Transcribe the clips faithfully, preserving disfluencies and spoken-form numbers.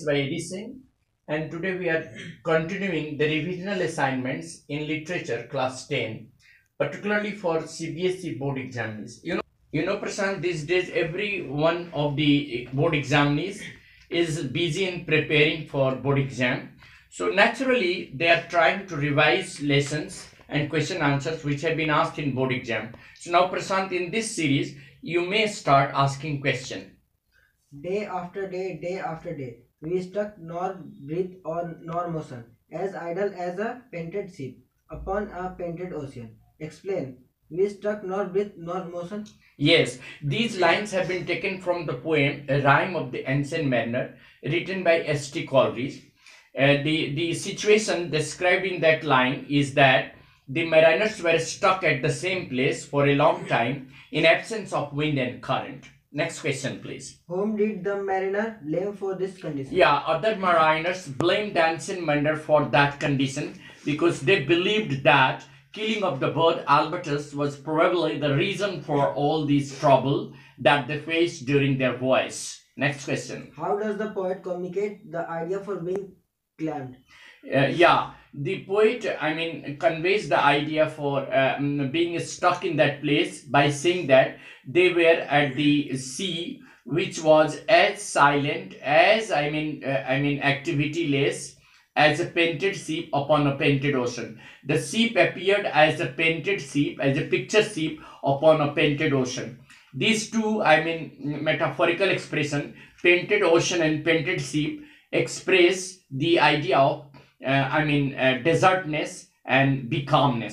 by Edi Singh, and today we are continuing the revisional assignments in literature class ten, particularly for C B S E board exams. You know, you know, Prashant, these days every one of the board examinees is busy in preparing for board exam. So naturally, they are trying to revise lessons and question answers which have been asked in board exam. So now, Prashant, in this series, you may start asking question. Day after day, day after day, we stuck nor breath or nor motion, as idle as a painted ship upon a painted ocean. Explain. We stuck nor breath nor motion. Yes, these lines have been taken from the poem A Rhyme of the Ancient Mariner, written by S T Coleridge. Uh, the, the situation described in that line is that the mariners were stuck at the same place for a long time in absence of wind and current. Next question, please. Whom did the mariner blame for this condition? Yeah, other mariners blamed the ancient mariner for that condition because they believed that killing of the bird albatross was probably the reason for all this trouble that they faced during their voyage. Next question. How does the poet communicate the idea for being claimed? Uh, yeah, the poet, I mean, conveys the idea for uh, being stuck in that place by saying that they were at the sea, which was as silent as, I mean, uh, I mean, activity-less as a painted ship upon a painted ocean. The ship appeared as a painted ship, as a picture ship upon a painted ocean. These two, I mean, metaphorical expression, painted ocean and painted ship, express the idea of Uh, I mean, uh, desertness and becalmness.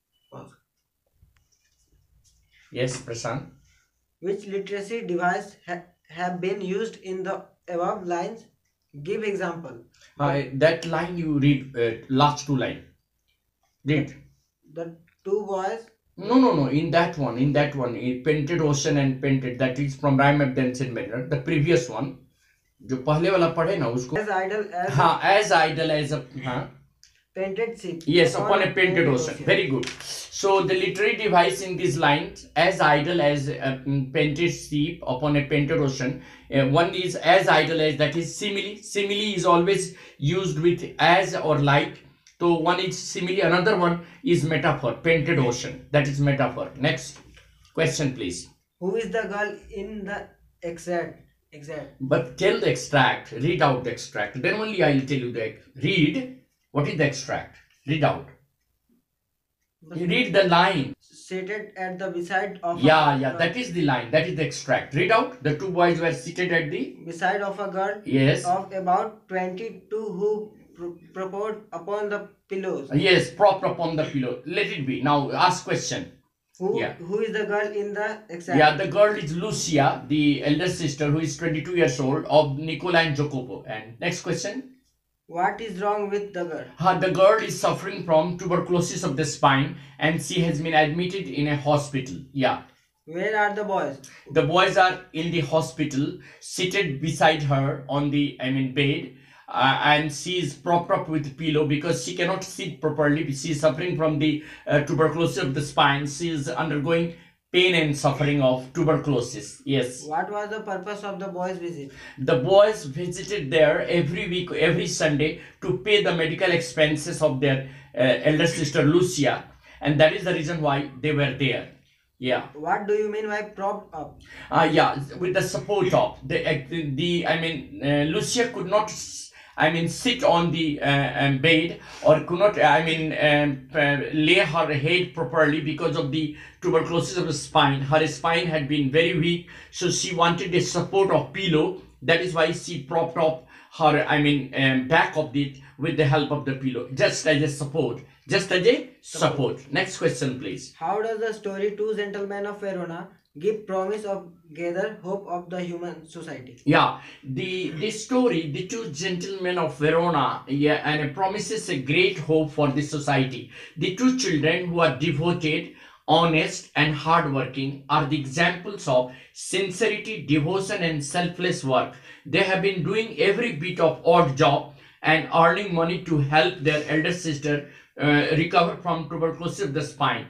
Yes, Prashant. Which literacy device ha have been used in the above lines? Give example. Uh, that line you read, uh, last two line. Read. The two boys. No, no, no. In that one, in that one, in painted ocean and painted. That is from Rhyme of the Ancient Mariner. The previous one. जो पहले वाला पढ़े ना उसको as idle as हाँ as idle as a हाँ painted ship yes upon a painted ocean. Very good. So the literary device in these lines, as idle as a painted ship upon a painted ocean, uh, one is as idle as, that is simile. Simile is always used with as or like. So one is simile, another one is metaphor, painted ocean, that is metaphor. Next question, please. Who is the girl in the excerpt? Exact. But tell the extract, read out the extract. Then only I will tell you the read. What is the extract? Read out. You read the line. Seated at the beside of yeah, a yeah, that is the line. That is the extract. Read out. The two boys were seated at the beside of a girl. Yes. Of about twenty-two who pro proposed upon the pillows. Yes, prop upon the pillow. Let it be. Now ask question. Who, yeah. who is the girl in the exam? Yeah, the girl is Lucia, the elder sister, who is twenty-two years old, of Nicola and Jacopo. And next question. What is wrong with the girl? Uh, the girl is suffering from tuberculosis of the spine and she has been admitted in a hospital. Yeah. Where are the boys? The boys are in the hospital, seated beside her on the, I mean, bed. Uh, and she is propped up with pillow because she cannot sit properly. She is suffering from the uh, tuberculosis of the spine. She is undergoing pain and suffering of tuberculosis. Yes. What was the purpose of the boys' visit? The boys visited there every week, every Sunday, to pay the medical expenses of their uh, elder sister Lucia, and that is the reason why they were there. Yeah. What do you mean by propped up? Uh, yeah, with the support of the, the, the I mean, uh, Lucia could not, I mean, sit on the uh, um, bed or could not, I mean, um, uh, lay her head properly because of the tuberculosis of the spine. Her spine had been very weak, so she wanted a support of pillow. That is why she propped up her, I mean, um, back of it with the help of the pillow, just as a support. Just as a support. Next question, please. How does the story Two Gentlemen of Verona give promise of gather hope of the human society? Yeah, the the story, the Two Gentlemen of Verona, yeah, and it promises a great hope for the society. The two children who are devoted, honest, and hardworking are the examples of sincerity, devotion, and selfless work. They have been doing every bit of odd job and earning money to help their elder sister uh, recover from tuberculosis of the spine.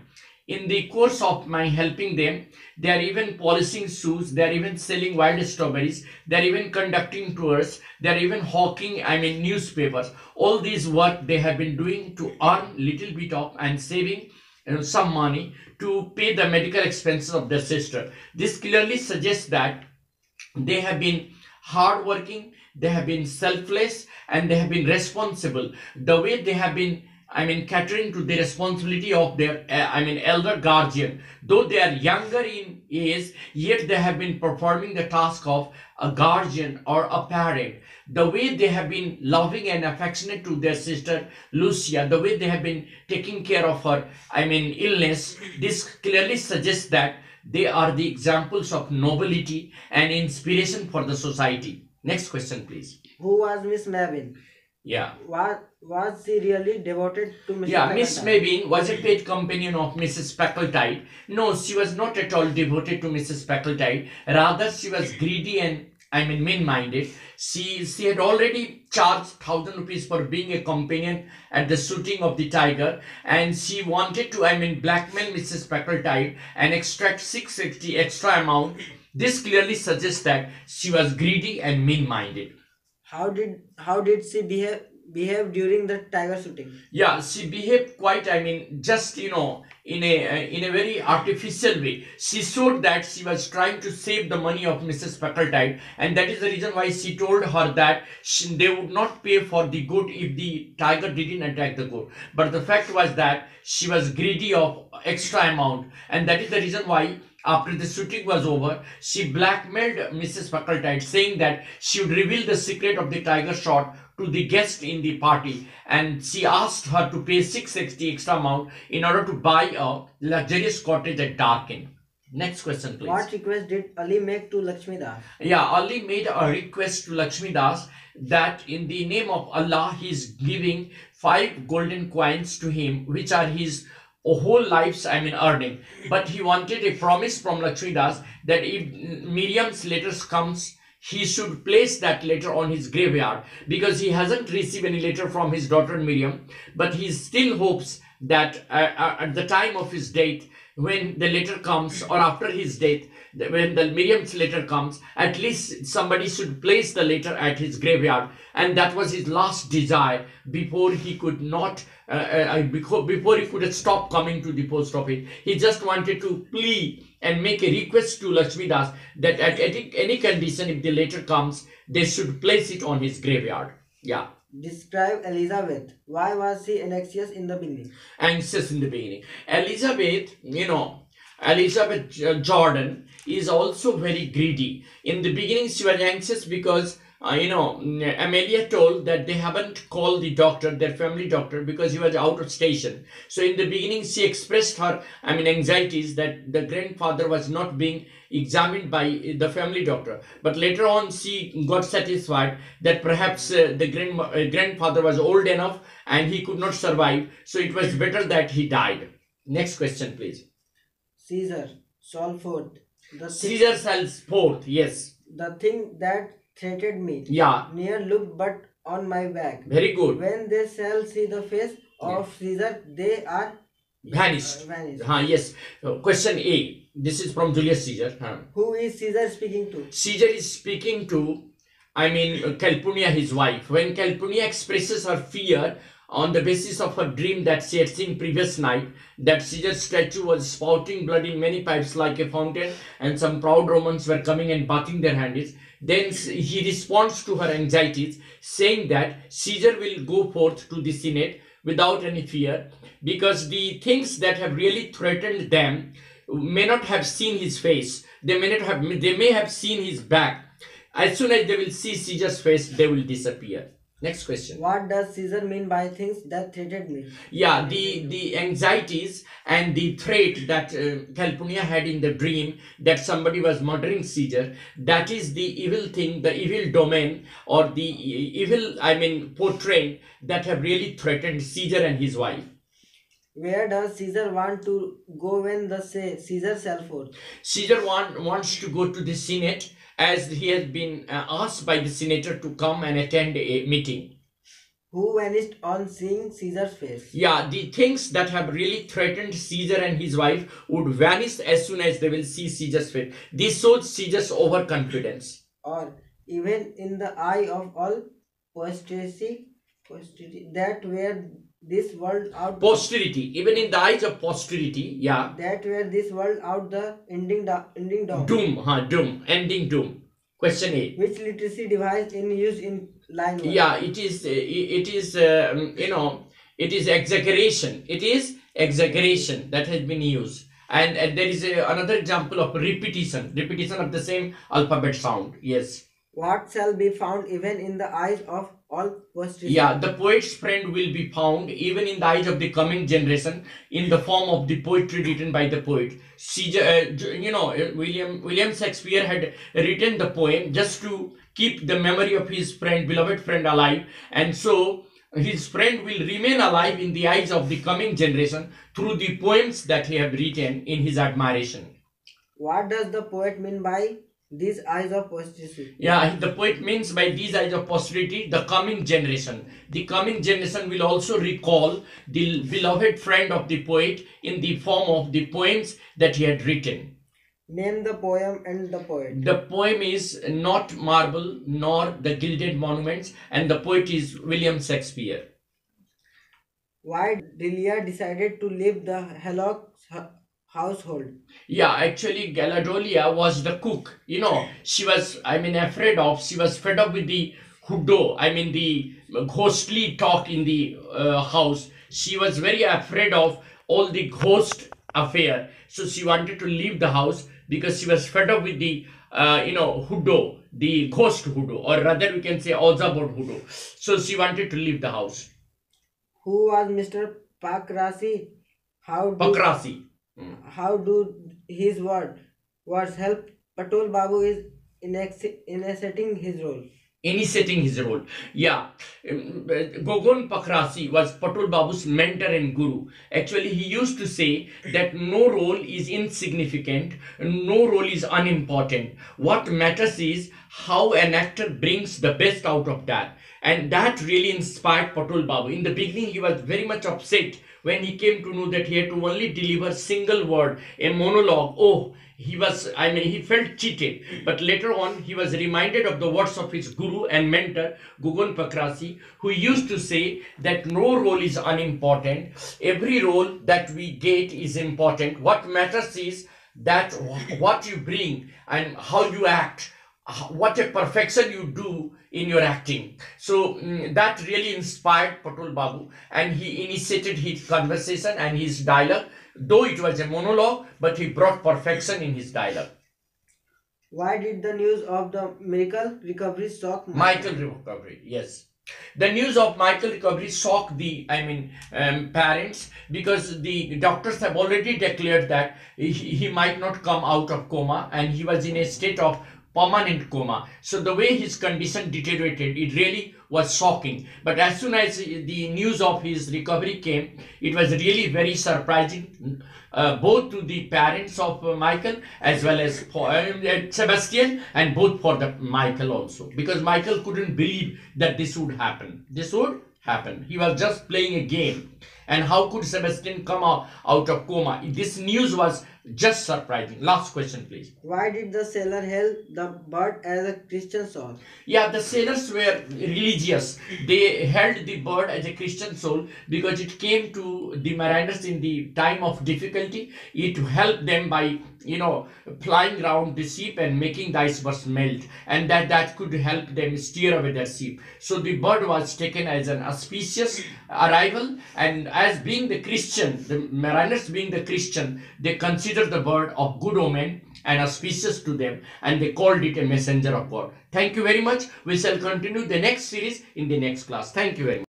In the course of my helping them, they are even polishing shoes, they are even selling wild strawberries, they are even conducting tours, they are even hawking, I mean, newspapers. All these work they have been doing to earn little bit of and saving, you know, some money to pay the medical expenses of their sister. This clearly suggests that they have been hardworking, they have been selfless, and they have been responsible. The way they have been, I mean, catering to the responsibility of their, uh, I mean, elder guardian. Though they are younger in age, yet they have been performing the task of a guardian or a parent. The way they have been loving and affectionate to their sister Lucia, the way they have been taking care of her, I mean, illness, this clearly suggests that they are the examples of nobility and inspiration for the society. Next question, please. Who was Miss Mabin? Yeah. Was, was she really devoted to Missus Yeah, Miss Packletide? Mabin was a paid companion of Missus Packletide. No, she was not at all devoted to Missus Packletide. Rather, she was greedy and, I mean, mean-minded. She, she had already charged thousand rupees for being a companion at the shooting of the tiger, and she wanted to, I mean, blackmail Missus Packletide and extract six hundred sixty extra amount. This clearly suggests that she was greedy and mean-minded. How did how did she behave behave during the tiger shooting? Yeah, she behaved quite, I mean, just, you know, in a uh, in a very artificial way. She showed that she was trying to save the money of Missus Packletide, and that is the reason why she told her that she, they would not pay for the goat if the tiger didn't attack the goat. But the fact was that she was greedy of extra amount, and that is the reason why after the shooting was over, she blackmailed Missus Packletide, saying that she would reveal the secret of the tiger shot to the guest in the party, and she asked her to pay six hundred sixty extra amount in order to buy a luxurious cottage at Darkin. Next question, please. What request did Ali make to Lakshmi Das? Yeah, Ali made a request to Lakshmi Das that in the name of Allah, he is giving five golden coins to him, which are his whole life's, I mean, earning. But he wanted a promise from Lakshmi Das that if Miriam's letters comes, he should place that letter on his graveyard, because he hasn't received any letter from his daughter Miriam, but he still hopes that uh, at the time of his death, when the letter comes, or after his death, when the Miriam's letter comes, at least somebody should place the letter at his graveyard. And that was his last desire before he could not, uh, uh, before he could stop coming to the post office. He just wanted to plead and make a request to Lakshmi Das that at any, any condition, if the letter comes, they should place it on his graveyard. Yeah. Describe Elizabeth. Why was she anxious in the beginning? Anxious in the beginning. Elizabeth, you know, Elizabeth Jordan is also very greedy. In the beginning, she was anxious because, uh, you know, Amelia told that they haven't called the doctor, their family doctor, because he was out of station. So in the beginning, she expressed her, I mean, anxieties that the grandfather was not being examined by the family doctor. But later on, she got satisfied that perhaps uh, the grand, uh, grandfather was old enough and he could not survive. So it was better that he died. Next question, please. Caesar, Salford. The Caesar sells forth, yes. The thing that threatened me. Yeah. Near looked but on my back. Very good. When they shall see the face of Caesar, they are Vanished. uh, vanished. Huh, yes. Uh, question A. This is from Julius Caesar. Huh. Who is Caesar speaking to? Caesar is speaking to, I mean, uh, Calpurnia, his wife. When Calpurnia expresses her fear on the basis of her dream that she had seen previous night, that Caesar's statue was spouting blood in many pipes like a fountain, and some proud Romans were coming and bathing their hands, then he responds to her anxieties, saying that Caesar will go forth to the Senate without any fear, because the things that have really threatened them may not have seen his face. They may not have, they may have seen his back. As soon as they will see Caesar's face, they will disappear. Next question. What does Caesar mean by things that threatened me? Yeah, the, the anxieties and the threat that uh, Calpurnia had in the dream that somebody was murdering Caesar, that is the evil thing, the evil domain, or the evil, I mean, portrait that have really threatened Caesar and his wife. Where does Caesar want to go when the say Caesar shall forth? Caesar want, wants to go to the Senate, as he has been uh, asked by the senator to come and attend a meeting. who vanished on seeing Caesar's face. Yeah, the things that have really threatened Caesar and his wife would vanish as soon as they will see Caesar's face. This shows Caesar's overconfidence. Or even in the eye of all posterity, posterity that were this world out Posterity, even in the eyes of posterity, yeah. that were this world out the ending da- ending down. Doom, huh, doom, ending doom. Question A. Which literacy device in use in line one? Yeah, it is, uh, it is, uh, you know, it is exaggeration. It is exaggeration that has been used. And, and there is a, another example of repetition, repetition of the same alphabet sound. Yes. What shall be found even in the eyes of all posterity? Yeah, the poet's friend will be found even in the eyes of the coming generation in the form of the poetry written by the poet. Caesar, uh, you know, uh, William William Shakespeare had written the poem just to keep the memory of his friend, beloved friend, alive, and so his friend will remain alive in the eyes of the coming generation through the poems that he have written in his admiration. What does the poet mean by these eyes of posterity? Yeah, the poet means by these eyes of posterity, the coming generation. The coming generation will also recall the beloved friend of the poet in the form of the poems that he had written. Name the poem and the poet. The poem is not Marble nor the Gilded Monuments, and the poet is William Shakespeare. Why Delia decided to leave the Hellock's household? Yeah, actually Galadolia was the cook. You know, she was, I mean, afraid of, she was fed up with the hudo, I mean, the ghostly talk in the uh, house. She was very afraid of all the ghost affair. So she wanted to leave the house because she was fed up with the, uh, you know, hudo, the ghost hudo, or rather we can say Ozabod hudo. So she wanted to leave the house. Who was Mister Pakrasi? How do, Pakrasi. how do his word words help Patul Babu is initiating his role? Initiating his role. Yeah. Um, Gogon Pakrasi was Patul Babu's mentor and guru. Actually, he used to say that no role is insignificant, no role is unimportant. What matters is how an actor brings the best out of that. And that really inspired Patul Babu. In the beginning, he was very much upset when he came to know that he had to only deliver single word, a monologue. Oh, he was, I mean, he felt cheated. But later on, he was reminded of the words of his guru and mentor, Gogon Pakrasi, who used to say that no role is unimportant. Every role that we get is important. What matters is that what you bring and how you act, what a perfection you do in your acting. So mm, that really inspired Patul Babu, and he initiated his conversation and his dialogue. Though it was a monologue, but he brought perfection in his dialogue. Why did the news of the miracle recovery shock Michael? Michael recovery, yes. The news of Michael recovery shocked the, I mean, um, parents, because the doctors have already declared that he, he might not come out of coma, and he was in a state of permanent coma. So the way his condition deteriorated, it really was shocking. But as soon as the news of his recovery came, it was really very surprising, uh, both to the parents of uh, Michael as well as for uh, Sebastian, and both for the Michael also, because Michael couldn't believe that this would happen. This would happen. He was just playing a game. And how could Sebastian come out, out of coma? This news was just surprising. Last question, please. Why did the sailor hail the bird as a Christian soul? Yeah, the sailors were religious. They held the bird as a Christian soul because it came to the mariners in the time of difficulty. It helped them by, you know, flying around the ship and making the icebergs melt, and that that could help them steer away their ship. So the bird was taken as an auspicious arrival, and as being the Christian, the mariners being the Christian, they considered the bird of good omen and auspicious to them, and they called it a messenger of God. Thank you very much. We shall continue the next series in the next class. Thank you very much.